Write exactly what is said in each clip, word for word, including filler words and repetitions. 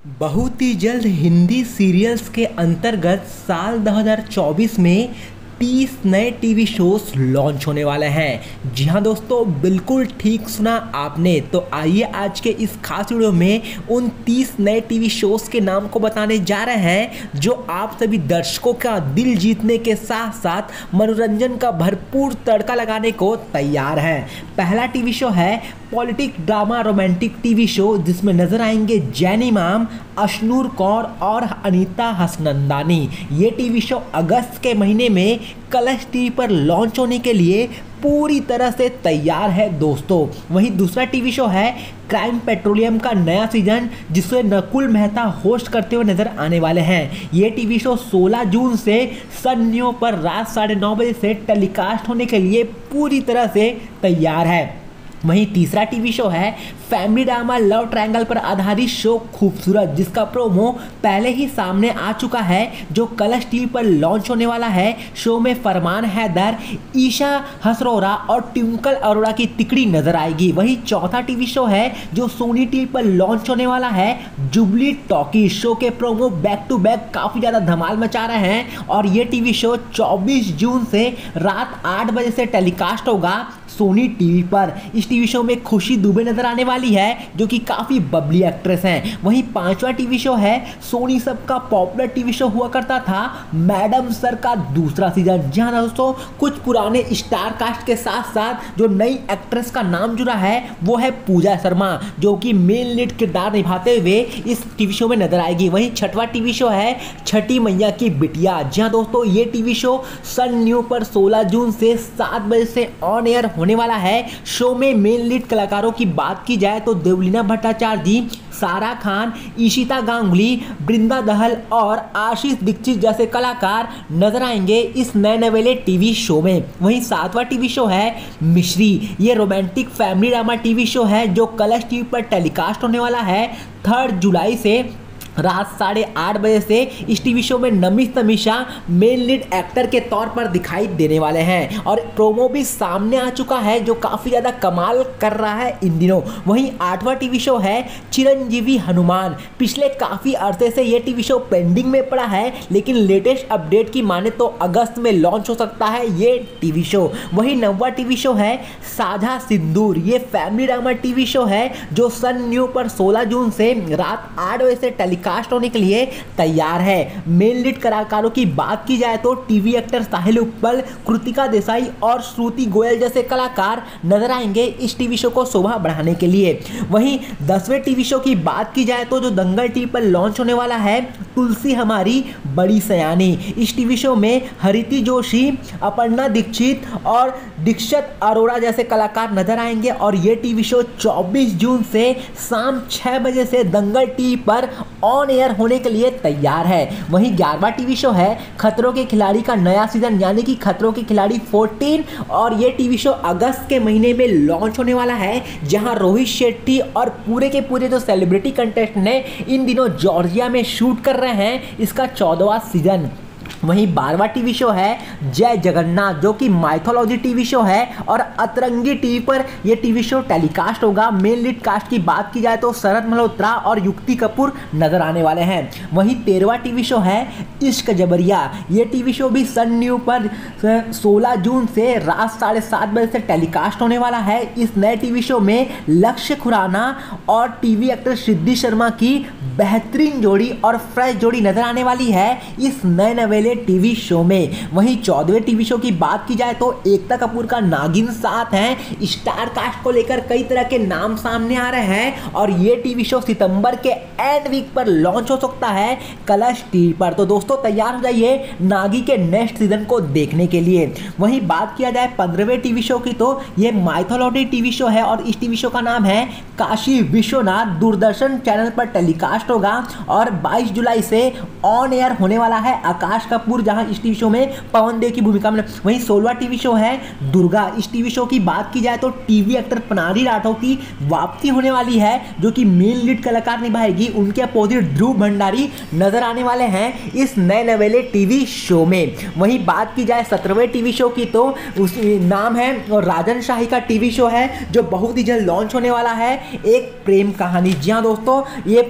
बहुत ही जल्द हिंदी सीरियल्स के अंतर्गत साल दो हज़ार चौबीस में तीस नए टीवी शोज लॉन्च होने वाले हैं। जी हाँ दोस्तों, बिल्कुल ठीक सुना आपने। तो आइए आज के इस खास वीडियो में उन तीस नए टीवी शोज के नाम को बताने जा रहे हैं जो आप सभी दर्शकों का दिल जीतने के साथ साथ मनोरंजन का भरपूर तड़का लगाने को तैयार है। पहला टीवी शो है politic drama romantic TV show, जिसमें नजर आएंगे जैन इमाम, अशनूर कौर और अनीता हसनंदानी। ये टीवी शो अगस्त के महीने में कलर्स टीवी पर लॉन्च होने के लिए पूरी तरह से तैयार है दोस्तों। वहीं दूसरा टीवी शो है क्राइम पेट्रोलियम का नया सीजन, जिसे नकुल मेहता होस्ट करते हुए नजर आने वाले हैं। ये टीवी शो सोलह जून से सन न्यू पर रात साढ़े नौ बजे से टेलीकास्ट होने के लिए पूरी तरह से तैयार है। वहीं तीसरा टीवी शो है फैमिली ड्रामा लव ट्रायंगल पर आधारित शो खूबसूरत, जिसका प्रोमो पहले ही सामने आ चुका है, जो कलर्स टीवी पर लॉन्च होने वाला है। शो में फरमान हैदर, ईशा हसरोरा और ट्विंकल अरोड़ा की तिकड़ी नजर आएगी। वहीं चौथा टीवी शो है जो सोनी टीवी पर लॉन्च होने वाला है, जुबली टॉकी। शो के प्रोमो बैक टू बैक काफी ज्यादा धमाल मचा रहे हैं और ये टीवी शो चौबीस जून से रात आठ बजे से टेलीकास्ट होगा सोनी टीवी पर। इस टीवी शो में खुशी दुबे नजर आने वाली है, जो कि काफी बबली एक्ट्रेस हैं। वहीं पांचवा टीवी शो है सोनी सब का पॉपुलर टीवी शो हुआ करता था मैडम सर का दूसरा सीजन। जी हाँ दोस्तों, कुछ पुराने स्टार कास्ट के साथ साथ जो नई एक्ट्रेस का नाम जुड़ा है वो है पूजा शर्मा, जो कि मेन लीड किरदार निभाते हुए इस टीवी शो में नजर आएगी। वहीं छठवा टीवी शो है छठी मैया की बिटिया। जी हाँ दोस्तों, ये टीवी शो सन न्यू पर सोलह जून से सात बजे से ऑन एयर होने वाला है। शो में मेन लीड कलाकारों की बात की जाए तो देवलीना भट्टाचार्य जी, सारा खान, ईशिता गांगुली, बृंदा दहल और आशीष दीक्षित जैसे कलाकार नजर आएंगे इस नए नवेले टीवी शो में। वहीं सातवां टीवी शो है मिश्री। ये romantic family drama TV show है जो कलर्स टीवी पर टेलीकास्ट होने वाला है थर्ड जुलाई से रात साढ़े आठ बजे से। इस टीवी शो में Namit Tamisha main lead actor के तौर पर दिखाई देने वाले हैं और प्रोमो भी सामने आ चुका है, जो काफ़ी ज़्यादा कमाल कर रहा है इन दिनों। वहीं आठवां टीवी शो है चिरंजीवी हनुमान। पिछले काफ़ी अरसे से ये टीवी शो पेंडिंग में पड़ा है, लेकिन लेटेस्ट अपडेट की माने तो अगस्त में लॉन्च हो सकता है ये टीवी शो। वहीं नौवां टीवी शो है साझा सिंदूर। ये फैमिली ड्रामा टीवी शो है जो सन न्यू पर सोलह जून से रात आठ बजे से टेलीकास्ट कास्ट होने के लिए तैयार है। मेन लीड कलाकारों की बात की जाए तो टीवी एक्टर साहिल उपल, कृतिका देसाई और श्रुति गोयल जैसे कलाकार नजर आएंगे इस टीवी शो को शोभा बढ़ाने के लिए। वहीं दसवें टीवी शो की बात की जाए तो जो दंगल टीवी पर लॉन्च होने वाला है तुलसी हमारी बड़ी सयानी। इस टीवी शो में हरिति जोशी, अपर्णा दीक्षित और दीक्षित अरोड़ा जैसे कलाकार नजर आएंगे और ये टीवी शो चौबीस जून से शाम छह बजे से दंगल टीवी पर ऑन एयर होने के लिए तैयार है। वहीं ग्यारहवां टीवी शो है खतरों के खिलाड़ी का नया सीजन, यानी कि खतरों के खिलाड़ी चौदह, और ये टीवी शो अगस्त के महीने में लॉन्च होने वाला है, जहां रोहित शेट्टी और पूरे के पूरे जो सेलिब्रिटी कंटेस्टेंट हैं इन दिनों जॉर्जिया में शूट कर रहे हैं इसका चौदहवां सीजन। वहीं बारहवां टीवी शो है जय जगन्नाथ, जो कि माइथोलॉजी टीवी शो है और अतरंगी टीवी पर यह टीवी शो टेलीकास्ट होगा। मेन लीड कास्ट की बात की जाए तो शरद मल्होत्रा और युक्ति कपूर नजर आने वाले हैं। वहीं तेरहवां टीवी शो है इश्क जबरिया। ये टीवी शो भी सन न्यू पर सोलह जून से रात साढ़े सात बजे से टेलीकास्ट होने वाला है। इस नए टीवी शो में लक्ष्य खुराना और टीवी एक्टर सिद्धि शर्मा की बेहतरीन जोड़ी और फ्रेश जोड़ी नजर आने वाली है इस नए नवेले टीवी शो में। वहीं चौदहवें टीवी शो की बात की जाए तो एकता कपूर का नागिन साथ है। स्टार कास्ट को लेकर कई तरह के नाम सामने आ रहे हैं और ये टीवी शो सितंबर के एंड वीक पर लॉन्च हो सकता है कलर्स टीवी पर। तो दोस्तों तैयार हो जाइए नागी के नेक्स्ट सीजन को देखने के लिए। वहीं बात किया जाए पंद्रहवें टीवी शो की तो ये माइथोलॉजी टीवी शो है और इस टीवी शो का नाम है काशी विश्वनाथ। दूरदर्शन चैनल पर टेलीकास्ट होगा और बाईस जुलाई से ऑन एयर होने वाला है आकाश कपूर, जहां इस टीवी शो में पवन देव की भूमिका में। वहीं सोलहवां टीवी शो है दुर्गा। इस टीवी शो की बात की जाए तो टीवी एक्टर पनारी राठौर की वापसी होने वाली है, जो कि मेन लीड कलाकार निभाएगी। उनके अपोजिट ध्रुव भंडारी नजर आने वाले हैं इस नए नवेले टीवी शो में। वहीं बात की जाए सत्रहवें टीवी शो की तो उस नाम है राजन शाही का टीवी शो है, जो बहुत ही जल्द लॉन्च होने वाला है, एक प्रेम कहानी। जी हाँ दोस्तों, ये बहुत ही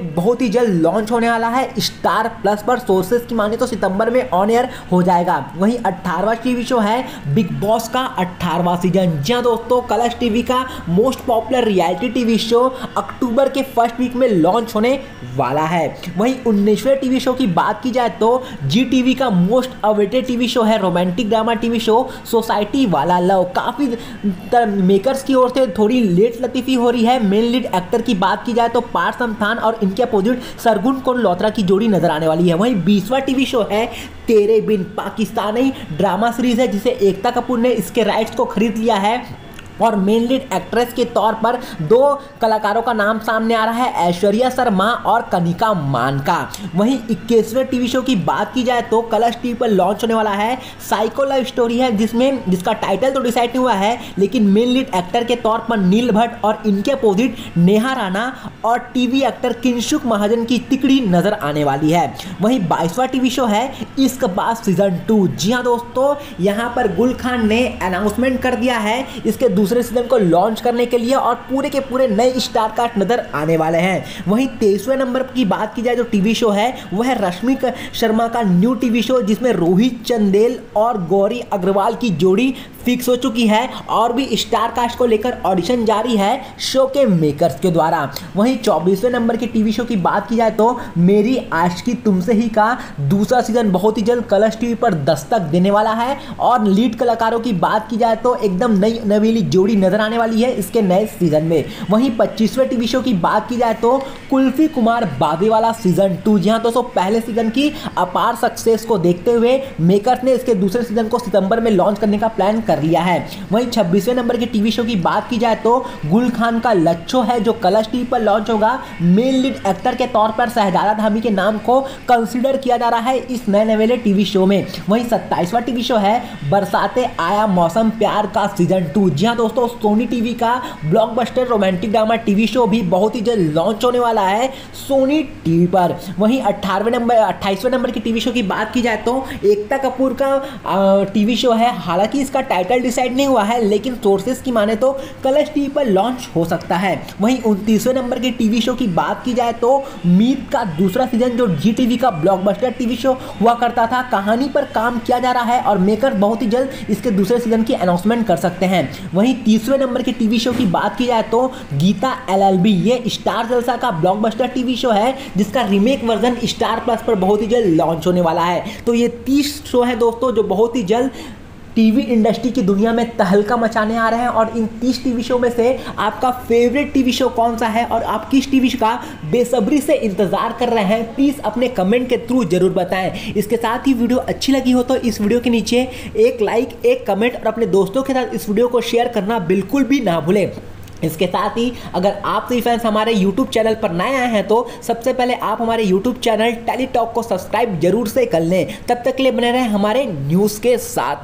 ही जल्द लॉन्च होने वाला है स्टार प्लस पर। सोर्सेज की माने तो सितंबर में ऑन एयर हो जाएगा। वहीं अठारहवां टीवी शो है बिग बॉस का अठारहवां सीजन। जी हाँ दोस्तों, कलर्स टीवी का most popular reality TV show October के फर्स्ट वीक में लॉन्च होने वाला है। वहीं उन्नीसवें टीवी शो की बात की जाए तो जी टीवी का मोस्ट अवेटेड टीवी शो है romantic drama TV show society वाला लव। काफी मेकर्स की ओर से थोड़ी लेट लतीफी हो रही है। मेन लीड एक्टर की बात की जाए तो पार्थ समथान और इनके अपोजिट सरगुन कोलहोत्रा की जोड़ी नजर आने वाली है। वहीं बीसवां टीवी शो है तेरे बिन, पाकिस्तानी ड्रामा सीरीज है जिसे एकता कपूर ने इसके राइट्स को खरीद लिया है और मेन लीड एक्ट्रेस के तौर पर दो कलाकारों का नाम सामने आ रहा है, ऐश्वर्या शर्मा और कनिका मानका। वहीं इक्कीसवें टीवी शो की बात की जाए तो कलर्स टीवी पर लॉन्च होने वाला है साइको लव स्टोरी है, जिसमें जिसका टाइटल तो डिसाइड नहीं हुआ है, लेकिन मेन लीड एक्टर के तौर पर नील भट्ट और इनके अपोजिट नेहा राणा और टीवी एक्टर किंशुक महाजन की तिकड़ी नजर आने वाली है। वहीं बाईसवां टीवी शो है इश्क बाज सीजन टू। जी हाँ दोस्तों, यहाँ पर गुल खान ने अनाउंसमेंट कर दिया है इसके दूसरे सीजन को लॉन्च करने के लिए और पूरे के पूरे नए स्टार कास्ट नजर आने वाले हैं। वहीं तेईसवें नंबर की बात की जाए जो टीवी शो है वह है रश्मि शर्मा का न्यू टीवी शो, जिसमें रोहित चंदेल और गौरी अग्रवाल की जोड़ी फिक्स हो चुकी है और भी स्टार कास्ट को लेकर ऑडिशन जारी है शो के मेकर्स के द्वारा। वहीं चौबीसवें नंबर के टीवी शो की बात की जाए तो मेरी आशिकी तुमसे ही का दूसरा सीजन बहुत ही जल्द कलर्स टीवी पर दस्तक देने वाला है और लीड कलाकारों की बात की जाए तो एकदम नई नवीली जोड़ी नजर आने वाली है इसके नए सीजन में। वहीं पच्चीसवें टीवी शो की बात की जाए तो कुल्फी कुमार बागेवाला सीजन टू। जी हाँ दोस्तों, पहले सीजन की अपार सक्सेस को देखते हुए मेकर्स ने इसके दूसरे सीजन को सितंबर में लॉन्च करने का प्लान कर लिया है। वहीं छब्बीसवें नंबर के टीवी शो की बात की जाए तो गुल खान का लच्छो है जो कलर्स टीवी पर लॉन्च होगा। मेन लीड एक्टर के तौर पर शहजादा धामी के नाम को कंसीडर किया जा रहा है इस नए नवेले टीवी शो में। वहीं सत्ताईसवां टीवी शो है बरसाते आया मौसम प्यार का सीजन टू। जी हाँ दोस्तों, सोनी टीवी का blockbuster romantic drama TV show भी बहुत ही जल्द लॉन्च होने वाला है सोनी टीवी पर। वहीं अठारहवें नंबर अट्ठाईसवें नंबर की टीवी शो की बात की जाए तो एकता कपूर का टीवी शो है। हालांकि इसका टाइटल डिसाइड नहीं हुआ है, लेकिन सोर्सेस की माने तो कलर्स टीवी पर लॉन्च हो सकता है। वहीं उनतीसवें नंबर के टीवी शो की बात की जाए तो मीत का दूसरा सीजन जो जी टीवी का ब्लॉकबस्टर टीवी शो हुआ करता था, कहानी पर काम किया जा रहा है और मेकर बहुत ही जल्द इसके दूसरे सीजन की अनाउंसमेंट कर सकते हैं। वहीं तीसवें नंबर के टीवी शो की बात की जाए तो गीता एलएलबी, ये स्टार जलसा का ब्लॉकबस्टर टीवी शो है जिसका रीमेक वर्जन स्टार प्लस पर बहुत ही जल्द लॉन्च होने वाला है। तो ये तीस शो है दोस्तों जो बहुत ही जल्द टीवी इंडस्ट्री की दुनिया में तहलका मचाने आ रहे हैं। और इन तीस टीवी शो में से आपका फेवरेट टीवी शो कौन सा है और आप किस टीवी शो का बेसब्री से इंतजार कर रहे हैं, प्लीज़ अपने कमेंट के थ्रू जरूर बताएं। इसके साथ ही वीडियो अच्छी लगी हो तो इस वीडियो के नीचे एक लाइक, एक कमेंट और अपने दोस्तों के साथ इस वीडियो को शेयर करना बिल्कुल भी ना भूलें। इसके साथ ही अगर आप सभी फैंस हमारे यूट्यूब चैनल पर नए आए हैं तो सबसे पहले आप हमारे यूट्यूब चैनल टेली टॉक को सब्सक्राइब जरूर से कर लें। तब तक के लिए बने रहें हमारे न्यूज़ के साथ।